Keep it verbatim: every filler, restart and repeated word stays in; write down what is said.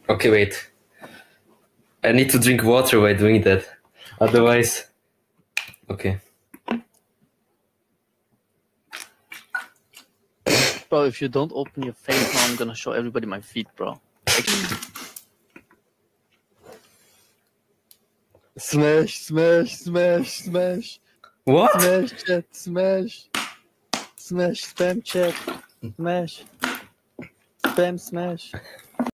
Okay, wait. I need to drink water while doing that. Otherwise... Okay. Bro, if you don't open your face now, I'm gonna show everybody my feet, bro. Smash, smash, smash, smash. What? Smash chat, smash. Smash spam chat. Smash. Spam smash.